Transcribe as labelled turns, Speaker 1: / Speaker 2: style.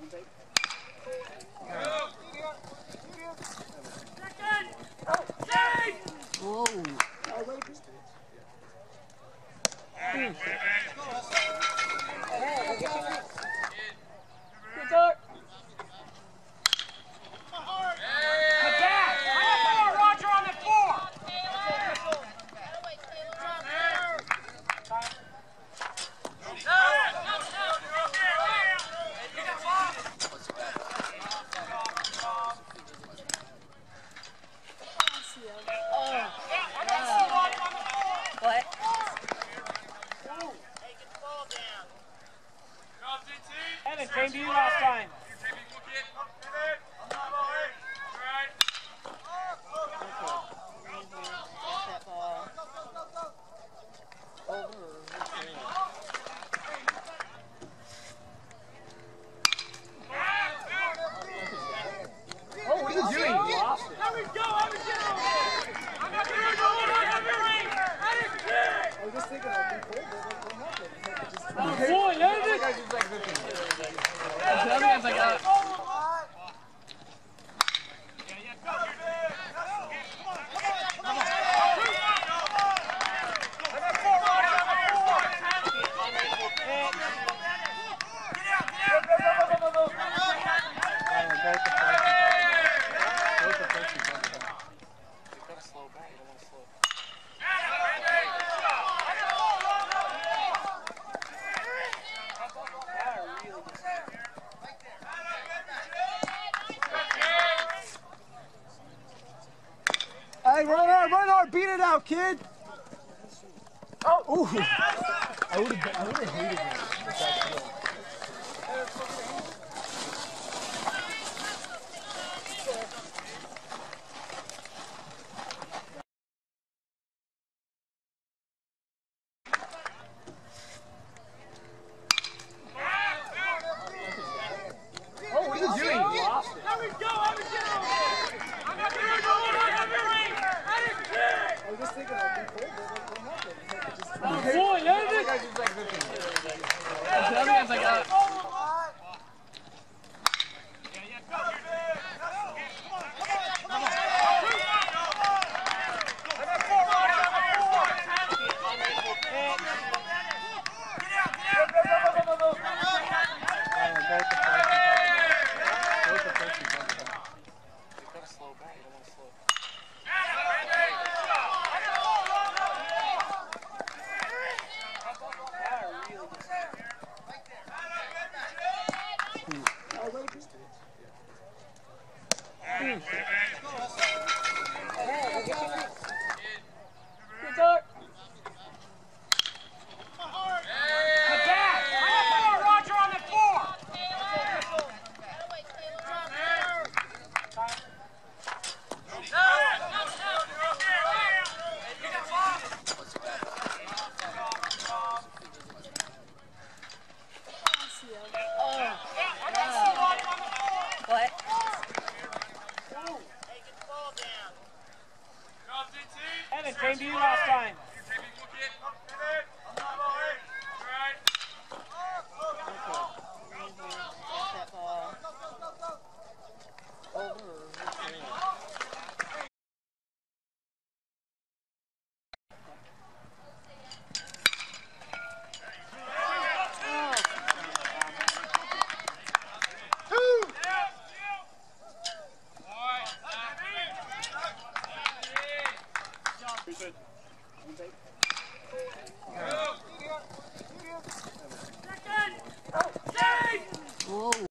Speaker 1: Whoa.
Speaker 2: What?
Speaker 3: Evan, came to you last time.
Speaker 1: Oh, what are you doing?
Speaker 4: I was just thinking I'd be cold, but what happened?
Speaker 1: Boy, that is the other guy's like,
Speaker 4: Hey, run hard, beat it out, kid! Oh! Ooh. I would have hated that.
Speaker 1: oh, what are you doing?
Speaker 4: I was just thinking I'd be cold, but what happened?
Speaker 1: Boy, that is the other guy's like,
Speaker 2: What?
Speaker 3: Evan, came to you last time.
Speaker 1: whoa.